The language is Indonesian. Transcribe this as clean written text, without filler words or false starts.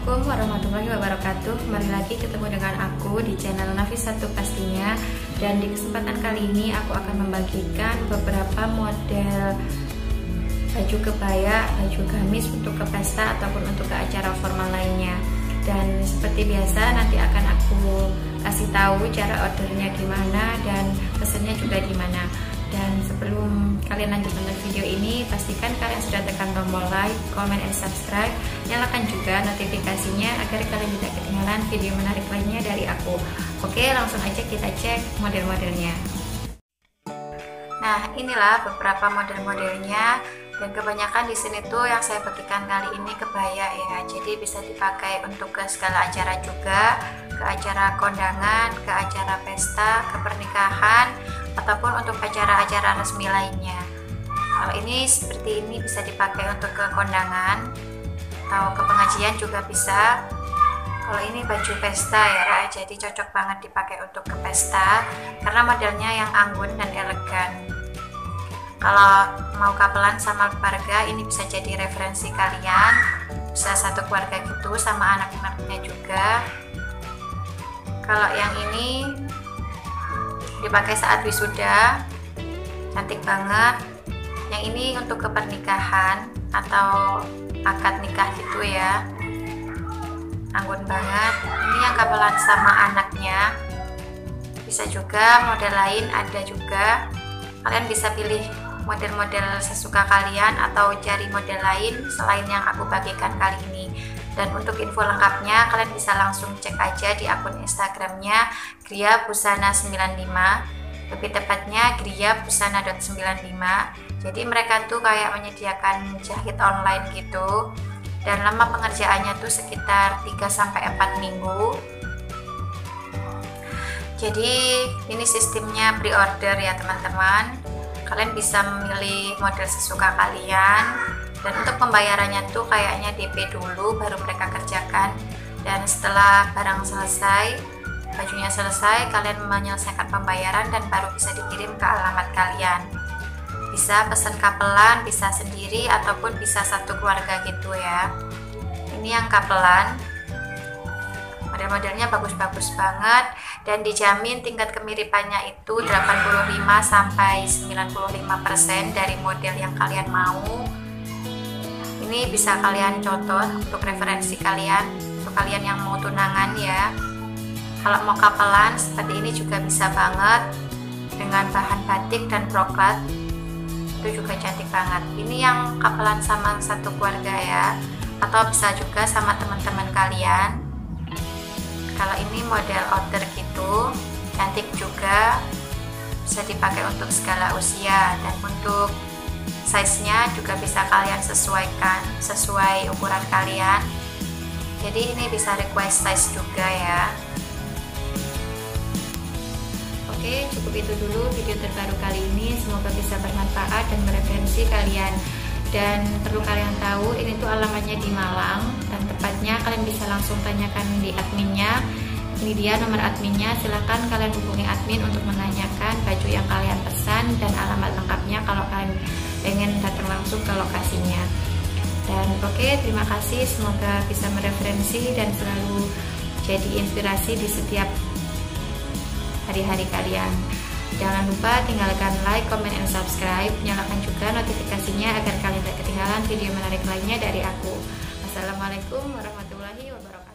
Assalamualaikum warahmatullahi wabarakatuh. Kembali lagi ketemu dengan aku di channel Nafisatu pastinya. Dan di kesempatan kali ini aku akan membagikan beberapa model baju kebaya, baju gamis untuk ke pesta ataupun untuk ke acara formal lainnya. Dan seperti biasa nanti akan aku kasih tahu cara ordernya gimana dan pesannya juga gimana. Dan sebelum kalian lanjut nonton video ini, pastikan kalian sudah tekan tombol like, comment, and subscribe. Nyalakan juga notifikasinya agar kalian tidak ketinggalan video menarik lainnya dari aku. Oke, langsung aja kita cek model-modelnya. Nah, inilah beberapa model-modelnya. Dan kebanyakan di sini tuh yang saya bagikan kali ini kebaya ya. Jadi bisa dipakai untuk ke segala acara juga, ke acara kondangan, ke acara pesta, ke pernikahan, ataupun untuk acara-acara resmi lainnya. Kalau ini seperti ini bisa dipakai untuk ke kondangan atau ke pengajian juga bisa. Kalau ini baju pesta ya, jadi cocok banget dipakai untuk ke pesta karena modelnya yang anggun dan elegan. Kalau mau kapelan sama keluarga, ini bisa jadi referensi kalian, bisa satu keluarga gitu sama anak-anaknya juga. Kalau yang ini dipakai saat wisuda, cantik banget. Yang ini untuk ke pernikahan atau akad nikah gitu ya, anggun banget. Ini yang kapelan sama anaknya, bisa juga model lain ada juga. Kalian bisa pilih model-model sesuka kalian atau cari model lain selain yang aku bagikan kali ini. Dan untuk info lengkapnya kalian bisa langsung cek aja di akun Instagramnya Gria Busana 95, lebih tepatnya griabusana.95. Jadi mereka tuh kayak menyediakan jahit online gitu, dan lama pengerjaannya tuh sekitar 3-4 minggu. Jadi ini sistemnya pre-order ya teman-teman. Kalian bisa memilih model sesuka kalian. Dan untuk pembayarannya tuh kayaknya DP dulu baru mereka kerjakan. Dan setelah barang selesai, bajunya selesai, kalian menyelesaikan pembayaran dan baru bisa dikirim ke alamat kalian. Bisa pesan kapelan, bisa sendiri ataupun bisa satu keluarga gitu ya. Ini yang kapelan. Model-modelnya bagus-bagus banget dan dijamin tingkat kemiripannya itu 85-95% dari model yang kalian mau. Ini bisa kalian contoh untuk referensi kalian, untuk kalian yang mau tunangan ya. Kalau mau kapelan seperti ini juga bisa banget dengan bahan batik dan broklat, itu juga cantik banget. Ini yang kapelan sama satu keluarga ya, atau bisa juga sama teman-teman kalian. Kalau ini model outer gitu, cantik juga, bisa dipakai untuk segala usia. Dan untuk size-nya juga bisa kalian sesuaikan sesuai ukuran kalian. Jadi ini bisa request size juga ya. Oke, cukup itu dulu video terbaru kali ini. Semoga bisa bermanfaat dan mereferensi kalian. Dan perlu kalian tahu, ini tuh alamatnya di Malang, dan tepatnya kalian bisa langsung tanyakan di adminnya. Ini dia nomor adminnya, silahkan kalian hubungi admin untuk menanyakan baju yang kalian pesan dan alamat lengkapnya kalau kalian pengen datang langsung ke lokasinya. Dan oke, terima kasih, semoga bisa mereferensi dan selalu jadi inspirasi di setiap hari-hari kalian. Jangan lupa tinggalkan like, comment, and subscribe. Nyalakan juga notifikasinya agar kalian tidak ketinggalan video menarik lainnya dari aku. Wassalamualaikum warahmatullahi wabarakatuh.